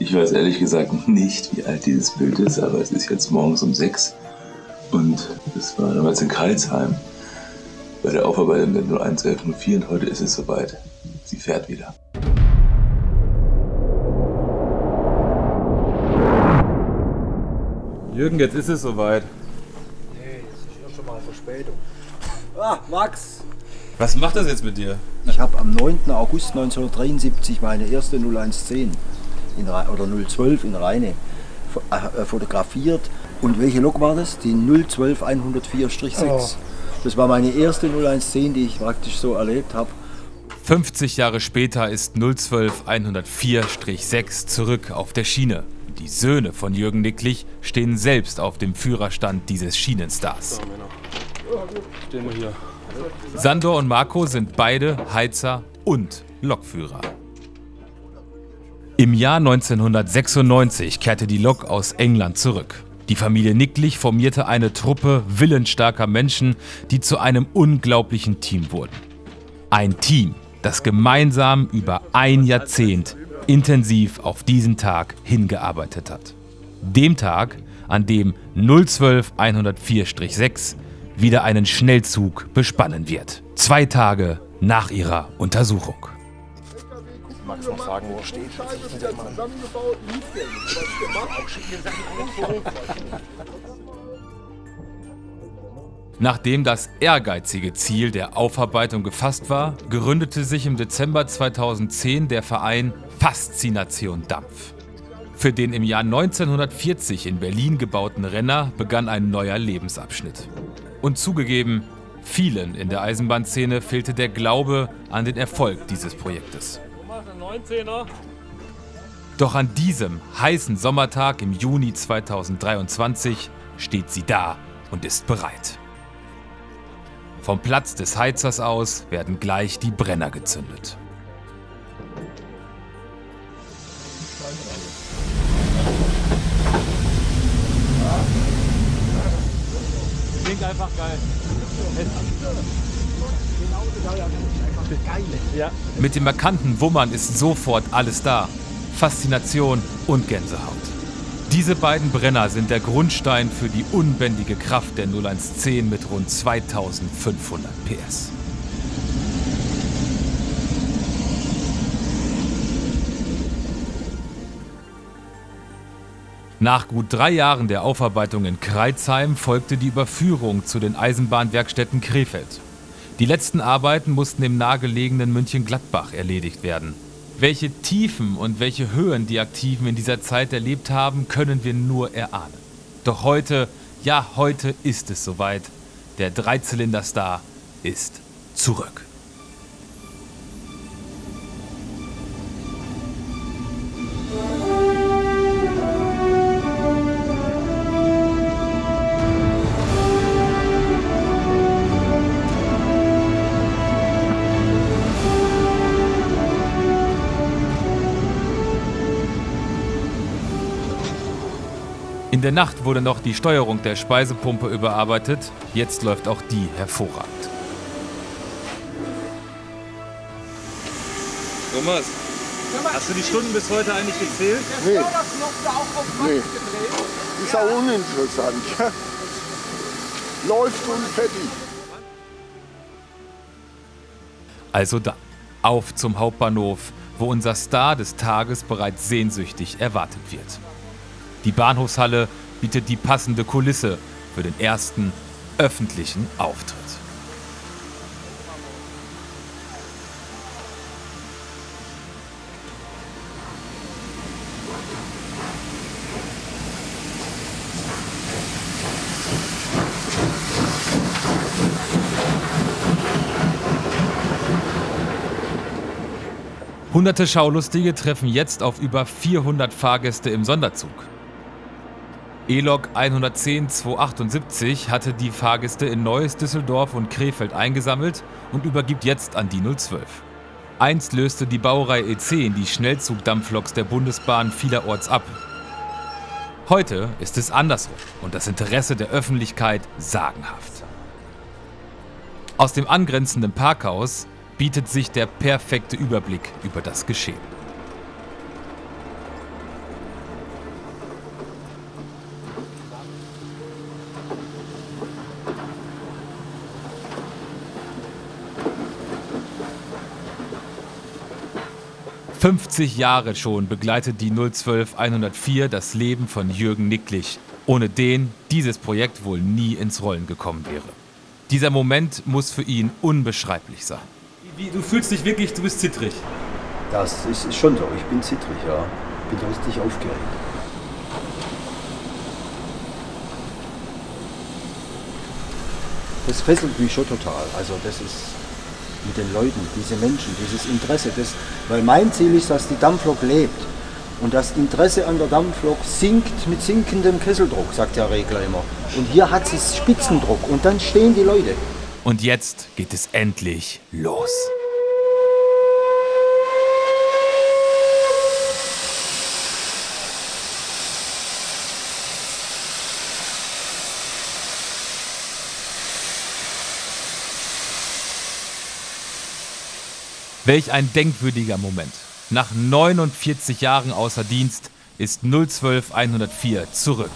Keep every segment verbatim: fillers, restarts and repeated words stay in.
Ich weiß ehrlich gesagt nicht, wie alt dieses Bild ist, aber es ist jetzt morgens um sechs und das war damals in Karlsheim bei der Aufarbeitung der null eins elf null vier und heute ist es soweit. Sie fährt wieder. Jürgen, jetzt ist es soweit. Nee, jetzt ist ja schon mal Verspätung. Ah, Max! Was macht das jetzt mit dir? Ich habe am neunten August neunzehnhundertdreiundsiebzig meine erste null eins zehn in, oder null zwölf in Rheine äh, fotografiert. Und welche Lok war das? Die null zwölf hundertvier sechs. Oh. Das war meine erste null eins zehn, die ich praktisch so erlebt habe. fünfzig Jahre später ist null zwölf hundertvier sechs zurück auf der Schiene. Die Söhne von Jürgen Nicklich stehen selbst auf dem Führerstand dieses Schienenstars. So, Männer. Stehen wir hier. Sandor und Marco sind beide Heizer und Lokführer. Im Jahr neunzehnhundertsechsundneunzig kehrte die Lok aus England zurück. Die Familie Nicklich formierte eine Truppe willensstarker Menschen, die zu einem unglaublichen Team wurden. Ein Team, das gemeinsam über ein Jahrzehnt intensiv auf diesen Tag hingearbeitet hat. Dem Tag, an dem null zwölf hundertvier sechs wieder einen Schnellzug bespannen wird. Zwei Tage nach ihrer Untersuchung. Magst du noch sagen, wo er steht? Nachdem das ehrgeizige Ziel der Aufarbeitung gefasst war, gründete sich im Dezember zweitausendzehn der Verein Faszination Dampf. Für den im Jahr neunzehnhundertvierzig in Berlin gebauten Renner begann ein neuer Lebensabschnitt. Und zugegeben, vielen in der Eisenbahnszene fehlte der Glaube an den Erfolg dieses Projektes. Doch an diesem heißen Sommertag im Juni zweitausenddreiundzwanzig steht sie da und ist bereit. Vom Platz des Heizers aus werden gleich die Brenner gezündet. Klingt einfach geil. Ja. Mit dem markanten Wummern ist sofort alles da. Faszination und Gänsehaut. Diese beiden Brenner sind der Grundstein für die unbändige Kraft der null eins zehn mit rund zweitausendfünfhundert P S. Nach gut drei Jahren der Aufarbeitung in Crailsheim folgte die Überführung zu den Eisenbahnwerkstätten Krefeld. Die letzten Arbeiten mussten im nahegelegenen München-Gladbach erledigt werden. Welche Tiefen und welche Höhen die Aktiven in dieser Zeit erlebt haben, können wir nur erahnen. Doch heute, ja heute ist es soweit. Der Dreizylinder-Star ist zurück. In der Nacht wurde noch die Steuerung der Speisepumpe überarbeitet, jetzt läuft auch die hervorragend. Thomas, hast du die Stunden bis heute eigentlich gezählt? Nee. Nee. Ist auch uninteressant. Läuft und fertig. Also dann, auf zum Hauptbahnhof, wo unser Star des Tages bereits sehnsüchtig erwartet wird. Die Bahnhofshalle bietet die passende Kulisse für den ersten öffentlichen Auftritt. Hunderte Schaulustige treffen jetzt auf über vierhundert Fahrgäste im Sonderzug. E-Lok hundertzehn zweihundertachtundsiebzig hatte die Fahrgäste in Neues, Düsseldorf und Krefeld eingesammelt und übergibt jetzt an die null zwölf. Einst löste die Baureihe E zehn die Schnellzugdampfloks der Bundesbahn vielerorts ab. Heute ist es andersrum und das Interesse der Öffentlichkeit sagenhaft. Aus dem angrenzenden Parkhaus bietet sich der perfekte Überblick über das Geschehen. fünfzig Jahre schon begleitet die null zwölf hundertvier das Leben von Jürgen Nicklich, ohne den dieses Projekt wohl nie ins Rollen gekommen wäre. Dieser Moment muss für ihn unbeschreiblich sein. Wie, du fühlst dich wirklich, du bist zittrig. Das ist, ist schon so, ich bin zittrig, ja. Ich bin richtig aufgeregt. Das fesselt mich schon total. Also das ist mit den Leuten, diese Menschen, dieses Interesse. Das, weil mein Ziel ist, dass die Dampflok lebt. Und das Interesse an der Dampflok sinkt mit sinkendem Kesseldruck, sagt der Regler immer. Und hier hat es Spitzendruck und dann stehen die Leute. Und jetzt geht es endlich los. Welch ein denkwürdiger Moment. Nach neunundvierzig Jahren außer Dienst ist null zwölf hundertvier zurück.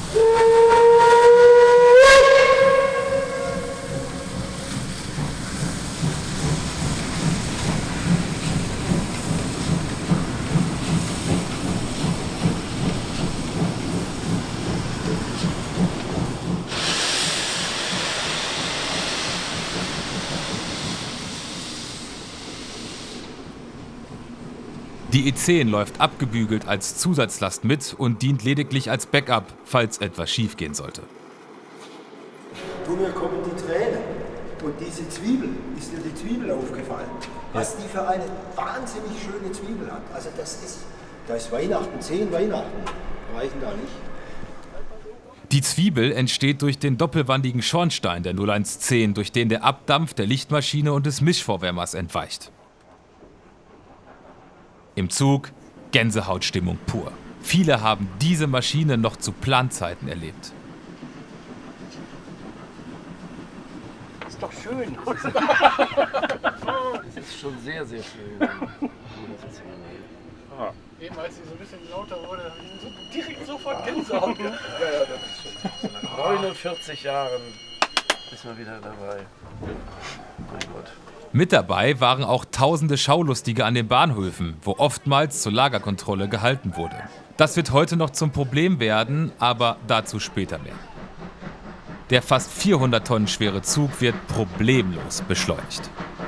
Die E zehn läuft abgebügelt als Zusatzlast mit und dient lediglich als Backup, falls etwas schiefgehen sollte. Du, mir kommen die Tränen. Und diese Zwiebel, ist dir die Zwiebel aufgefallen? Was die für eine wahnsinnig schöne Zwiebel hat. Also das ist, da ist Weihnachten, zehn Weihnachten, reichen da nicht. Die Zwiebel entsteht durch den doppelwandigen Schornstein der null eins zehn, durch den der Abdampf der Lichtmaschine und des Mischvorwärmers entweicht. Im Zug Gänsehautstimmung pur. Viele haben diese Maschine noch zu Planzeiten erlebt. Das ist doch schön. Das ist schon sehr, sehr schön. Ah. Eben als sie so ein bisschen lauter wurde, habe ich so direkt sofort Gänsehaut. Ja, ja, das ist schon. Nach neunundvierzig Jahren ist man wieder dabei. Mein Gott. Mit dabei waren auch tausende Schaulustige an den Bahnhöfen, wo oftmals zur Lagerkontrolle gehalten wurde. Das wird heute noch zum Problem werden, aber dazu später mehr. Der fast vierhundert Tonnen schwere Zug wird problemlos beschleunigt.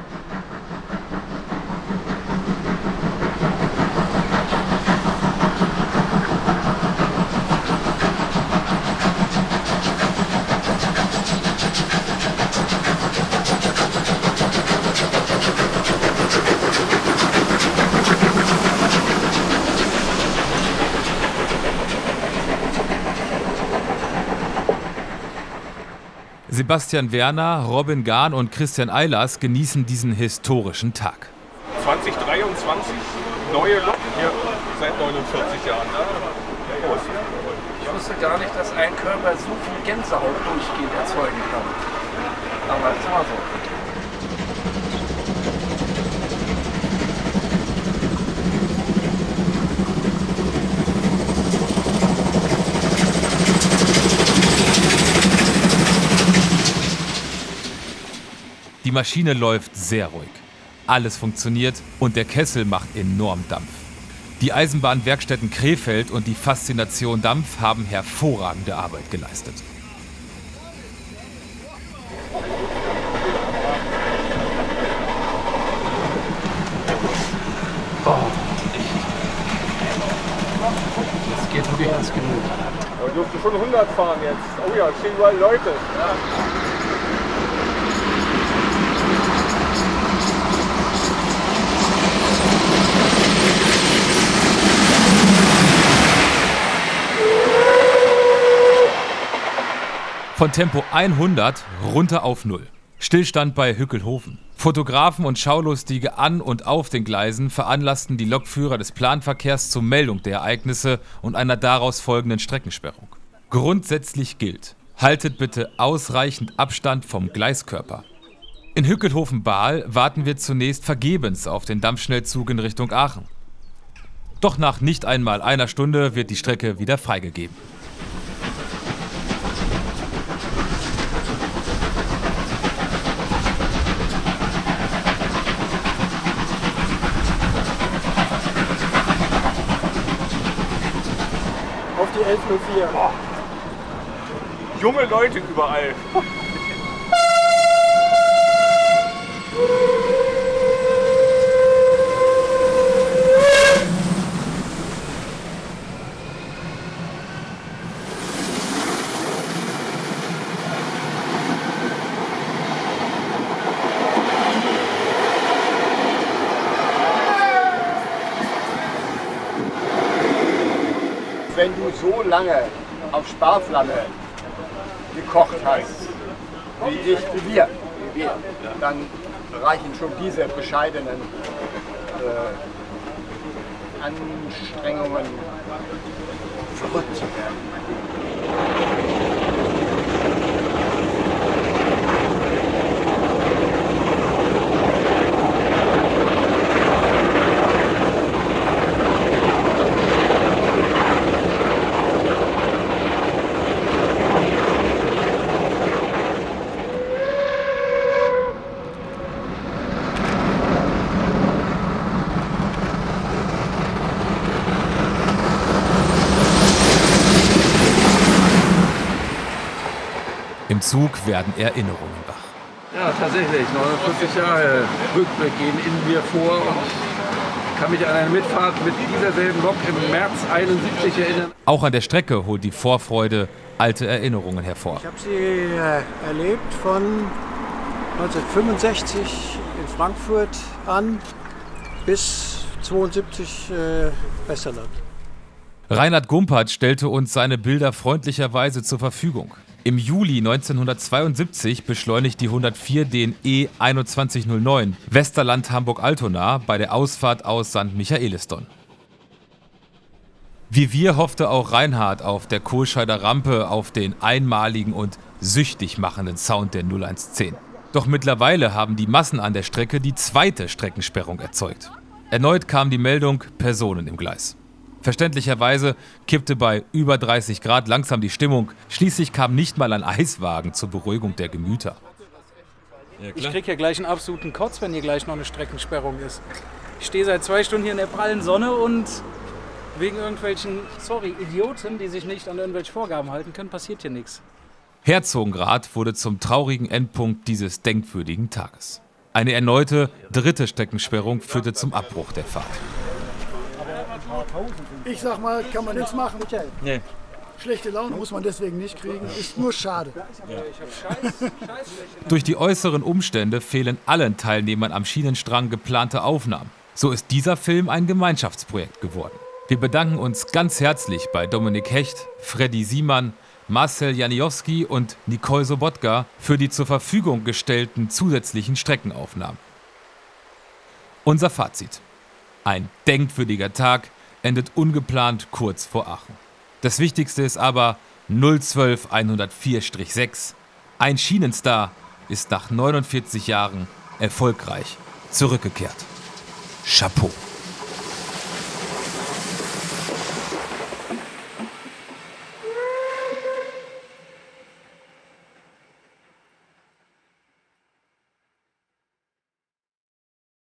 Sebastian Werner, Robin Gahn und Christian Eilers genießen diesen historischen Tag. zwanzig dreiundzwanzig, neue Lok hier seit neunundvierzig Jahren. Ich wusste gar nicht, dass ein Körper so viel Gänsehaut durchgehend erzeugen kann. Aber das war so. Die Maschine läuft sehr ruhig. Alles funktioniert und der Kessel macht enorm Dampf. Die Eisenbahnwerkstätten Krefeld und die Faszination Dampf haben hervorragende Arbeit geleistet. Oh. Das geht wirklich ins Gemüt. Aber wir durften schon hundert fahren jetzt. Oh ja, es stehen überall Leute. Ja. Von Tempo hundert runter auf null. Stillstand bei Hückelhoven. Fotografen und Schaulustige an und auf den Gleisen veranlassten die Lokführer des Planverkehrs zur Meldung der Ereignisse und einer daraus folgenden Streckensperrung. Grundsätzlich gilt: Haltet bitte ausreichend Abstand vom Gleiskörper. In Hückelhoven-Bahl warten wir zunächst vergebens auf den Dampfschnellzug in Richtung Aachen. Doch nach nicht einmal einer Stunde wird die Strecke wieder freigegeben. die elf null vier. Oh. Junge Leute überall. Wenn du so lange auf Sparflamme gekocht hast, wie ich, wie wir, wie wir, dann reichen schon diese bescheidenen äh, Anstrengungen verrückt zu werden. Im Zug werden Erinnerungen wach. Ja, tatsächlich. neunundvierzig Jahre Rückblick gehen in mir vor und kann mich an eine Mitfahrt mit dieser selben Lok im März einundsiebzig erinnern. Auch an der Strecke holt die Vorfreude alte Erinnerungen hervor. Ich habe sie äh, erlebt von neunzehnhundertfünfundsechzig in Frankfurt an bis zweiundsiebzig äh, Westerland. Reinhard Gumpert stellte uns seine Bilder freundlicherweise zur Verfügung. Im Juli neunzehnhundertzweiundsiebzig beschleunigt die hundertvier den E einundzwanzig null neun Westerland Hamburg-Altona bei der Ausfahrt aus Sankt Michaelisdonn. Wie wir hoffte auch Reinhard auf der Kohlscheider Rampe auf den einmaligen und süchtig machenden Sound der null eins zehn. Doch mittlerweile haben die Massen an der Strecke die zweite Streckensperrung erzeugt. Erneut kam die Meldung Personen im Gleis. Verständlicherweise kippte bei über dreißig Grad langsam die Stimmung. Schließlich kam nicht mal ein Eiswagen zur Beruhigung der Gemüter. Ja, ich krieg ja gleich einen absoluten Kotz, wenn hier gleich noch eine Streckensperrung ist. Ich stehe seit zwei Stunden hier in der prallen Sonne und wegen irgendwelchen, sorry, Idioten, die sich nicht an irgendwelche Vorgaben halten können, passiert hier nichts. Herzogenrath wurde zum traurigen Endpunkt dieses denkwürdigen Tages. Eine erneute dritte Streckensperrung führte zum Abbruch der Fahrt. Ich sag mal, kann man nichts machen. Nee. Schlechte Laune muss man deswegen nicht kriegen, ist nur schade. Ja. Durch die äußeren Umstände fehlen allen Teilnehmern am Schienenstrang geplante Aufnahmen. So ist dieser Film ein Gemeinschaftsprojekt geworden. Wir bedanken uns ganz herzlich bei Dominik Hecht, Freddy Siemann, Marcel Janiowski und Nicole Sobotka für die zur Verfügung gestellten zusätzlichen Streckenaufnahmen. Unser Fazit: Ein denkwürdiger Tag endet ungeplant kurz vor Aachen. Das Wichtigste ist aber null zwölf hundertvier sechs. Ein Schienenstar ist nach neunundvierzig Jahren erfolgreich zurückgekehrt. Chapeau.